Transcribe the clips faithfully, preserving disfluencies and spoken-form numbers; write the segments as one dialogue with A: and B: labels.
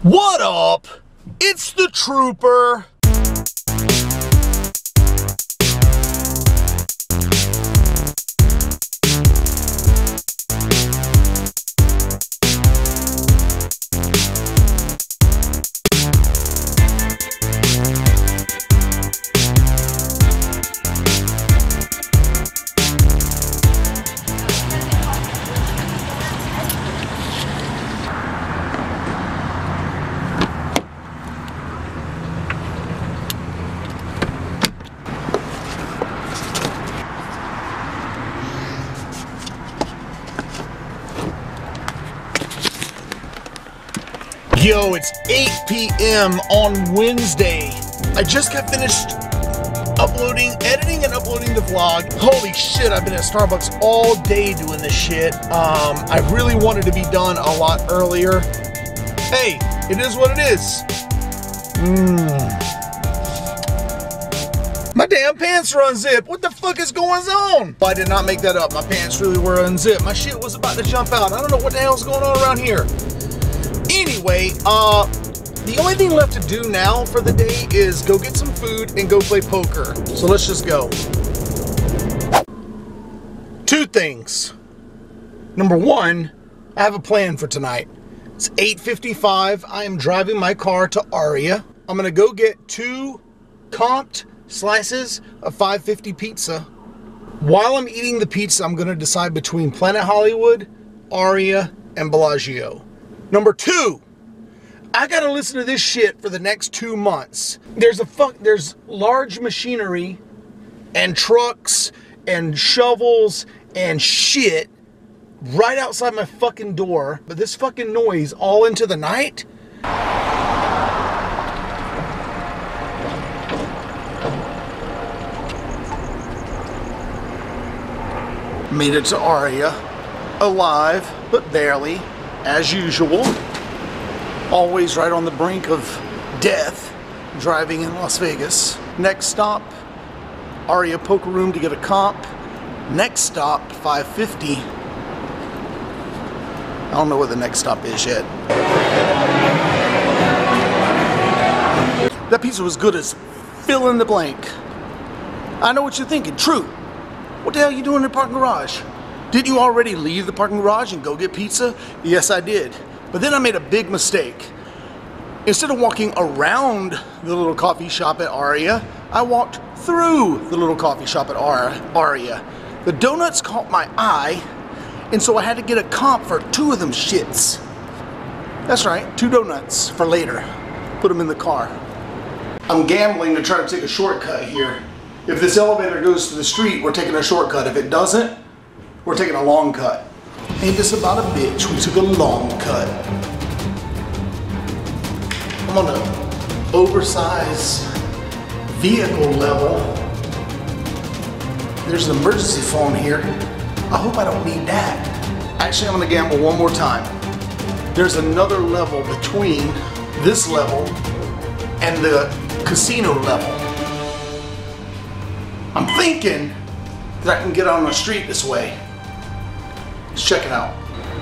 A: What up? It's the Trooper. Yo, it's eight P M on Wednesday. I just got finished uploading, editing and uploading the vlog. Holy shit, I've been at Starbucks all day doing this shit. Um, I really wanted to be done a lot earlier. Hey, it is what it is. Mmm. My damn pants are unzipped. What the fuck is going on? I did not make that up. My pants really were unzipped. My shit was about to jump out. I don't know what the hell's going on around here. Anyway, uh, the only thing left to do now for the day is go get some food and go play poker. So let's just go. Two things. Number one, I have a plan for tonight. It's eight fifty-five. I am driving my car to Aria. I'm gonna go get two comped slices of five fifty pizza. While I'm eating the pizza, I'm gonna decide between Planet Hollywood, Aria, and Bellagio. Number two, I gotta listen to this shit for the next two months. There's a fuck, there's large machinery and trucks and shovels and shit right outside my fucking door. But this fucking noise all into the night. Made it to Aria, alive, but barely. As usual, always right on the brink of death, driving in Las Vegas. Next stop, Aria Poker Room to get a comp. Next stop, five fifty. I don't know where the next stop is yet. That pizza was good as fill in the blank. I know what you're thinking, true. What the hell are you doing in the parking garage? Didn't you already leave the parking garage and go get pizza? Yes, I did. But then I made a big mistake. Instead of walking around the little coffee shop at Aria, I walked through the little coffee shop at Aria. The donuts caught my eye, and so I had to get a comp for two of them shits. That's right, two donuts for later. Put them in the car. I'm gambling to try to take a shortcut here. If this elevator goes to the street, we're taking a shortcut. If it doesn't, we're taking a long cut. Ain't this about a bitch? We took a long cut. I'm on an oversized vehicle level. There's an emergency phone here. I hope I don't need that. Actually, I'm gonna gamble one more time. There's another level between this level and the casino level. I'm thinking that I can get on the street this way. Let's check it out.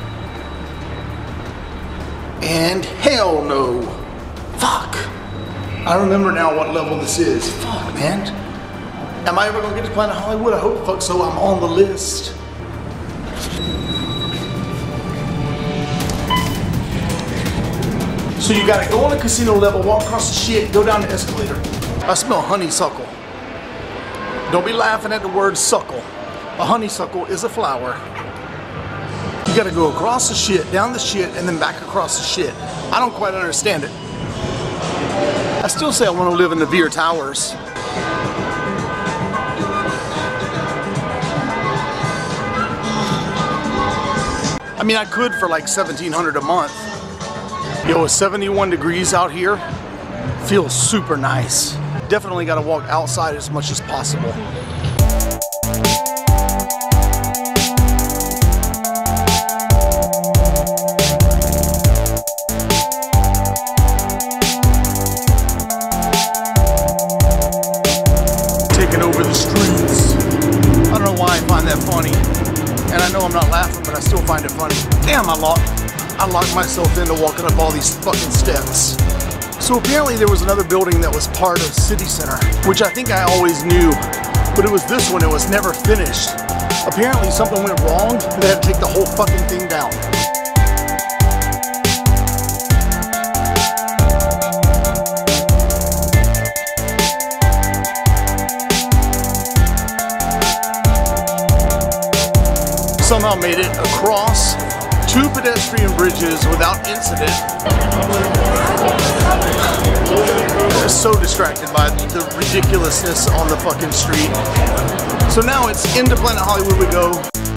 A: And hell no. Fuck. I remember now what level this is. Fuck, man. Am I ever gonna get to Planet Hollywood? I hope fuck so. I'm on the list. So you gotta go on the casino level, walk across the shit, go down the escalator. I smell honeysuckle. Don't be laughing at the word suckle. A honeysuckle is a flower. You gotta go across the shit, down the shit, and then back across the shit. I don't quite understand it. I still say I want to live in the Veer Towers. I mean, I could for like seventeen hundred a month. Yo, it's seventy-one degrees out here. Feels super nice. Definitely gotta walk outside as much as possible. Taking over the streets. I don't know why I find that funny. And I know I'm not laughing, but I still find it funny. Damn, I lost. I locked myself into walking up all these fucking steps. So apparently there was another building that was part of City Center, which I think I always knew, but it was this one, it was never finished. Apparently something went wrong, they had to take the whole fucking thing down. Somehow made it across two pedestrian bridges without incident. They're so distracted by the ridiculousness on the fucking street. So now it's into Planet Hollywood we go.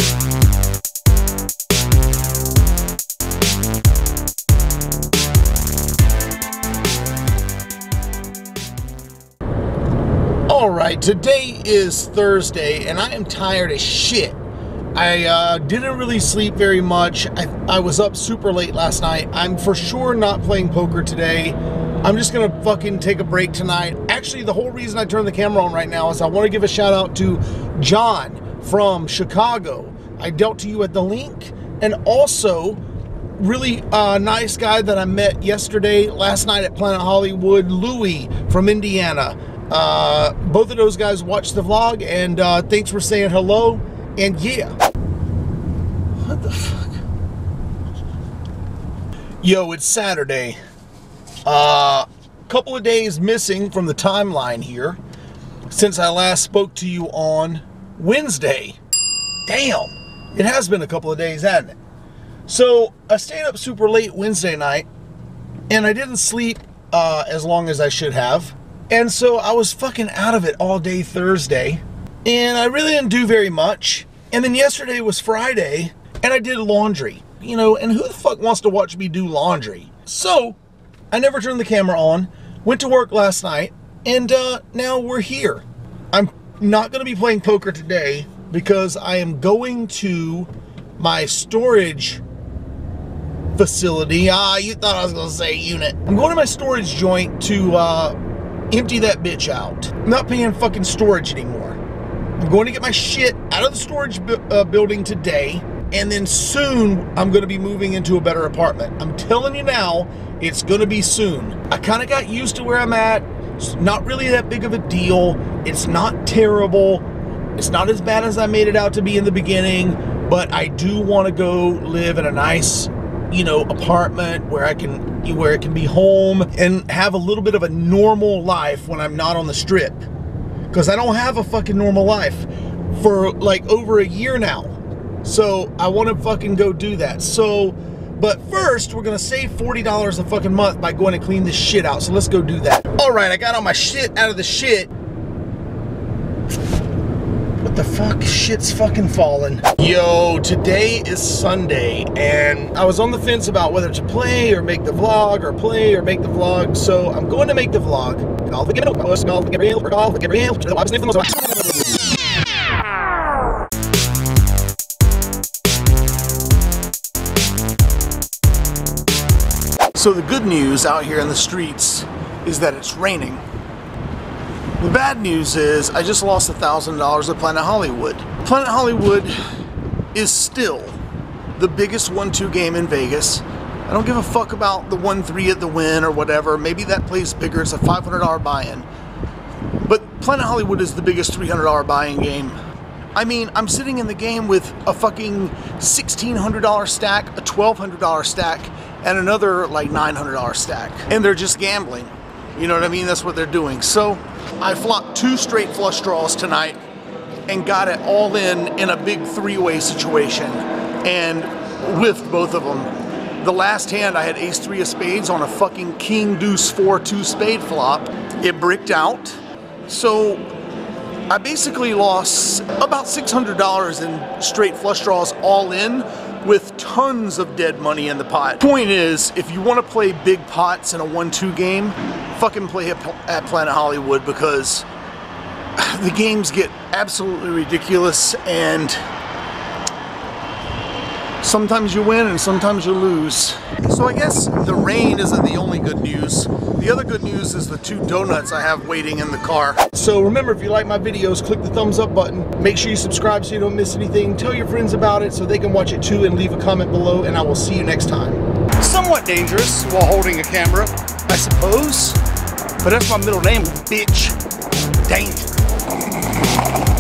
A: Alright, today is Thursday and I am tired as shit. I uh, didn't really sleep very much. I, I was up super late last night. I'm for sure not playing poker today. I'm just gonna fucking take a break tonight. Actually, the whole reason I turned the camera on right now is I want to give a shout out to John from Chicago. I dealt to you at the link, and also really uh, nice guy that I met yesterday, last night at Planet Hollywood, Louie from Indiana. Uh, both of those guys watched the vlog, and uh, thanks for saying hello. And yeah, what the fuck? Yo, it's Saturday. Uh, couple of days missing from the timeline here since I last spoke to you on Wednesday. Damn, it has been a couple of days, hasn't it? So I stayed up super late Wednesday night, and I didn't sleep uh, as long as I should have, and so I was fucking out of it all day Thursday. And I really didn't do very much. And then yesterday was Friday, and I did laundry. You know, and who the fuck wants to watch me do laundry? So, I never turned the camera on, went to work last night, and uh, now we're here. I'm not going to be playing poker today because I am going to my storage facility. Ah, you thought I was going to say unit. I'm going to my storage joint to uh, empty that bitch out. I'm not paying fucking storage anymore. I'm going to get my shit out of the storage bu uh, building today, and then soon I'm going to be moving into a better apartment. I'm telling you now, it's going to be soon. I kind of got used to where I'm at. It's not really that big of a deal. It's not terrible. It's not as bad as I made it out to be in the beginning, but I do want to go live in a nice, you know, apartment where I can, where it can be home and have a little bit of a normal life when I'm not on the strip. Because I don't have a fucking normal life for like over a year now. So I want to fucking go do that. So, but first we're going to save forty dollars a fucking month by going to clean this shit out. So let's go do that. All right, I got all my shit out of the shit. What the fuck? Shit's fucking falling. Yo, today is Sunday, and I was on the fence about whether to play or make the vlog, or play or make the vlog, so I'm going to make the vlog. So the good news out here in the streets is that it's raining. The bad news is I just lost a thousand dollars at Planet Hollywood. Planet Hollywood is still the biggest one two game in Vegas. I don't give a fuck about the one three at the Wynn or whatever. Maybe that place bigger. It's a five hundred dollar buy-in. But Planet Hollywood is the biggest three hundred dollar buy-in game. I mean, I'm sitting in the game with a fucking sixteen hundred dollar stack, a twelve hundred dollar stack, and another like nine hundred dollar stack. And they're just gambling. You know what I mean? That's what they're doing. So I flopped two straight flush draws tonight and got it all in in a big three-way situation and whiffed both of them. The last hand I had ace three of spades on a fucking king deuce four two spade flop. It bricked out. So I basically lost about six hundred dollars in straight flush draws all in with tons of dead money in the pot. Point is, if you want to play big pots in a one two game, fucking play at Planet Hollywood, because the games get absolutely ridiculous and sometimes you win and sometimes you lose. So I guess the rain isn't the only good news. The other good news is the two donuts I have waiting in the car. So remember, if you like my videos, click the thumbs up button. Make sure you subscribe so you don't miss anything. Tell your friends about it so they can watch it too, and leave a comment below, and I will see you next time. Somewhat dangerous while holding a camera, I suppose. But that's my middle name, bitch. Danger.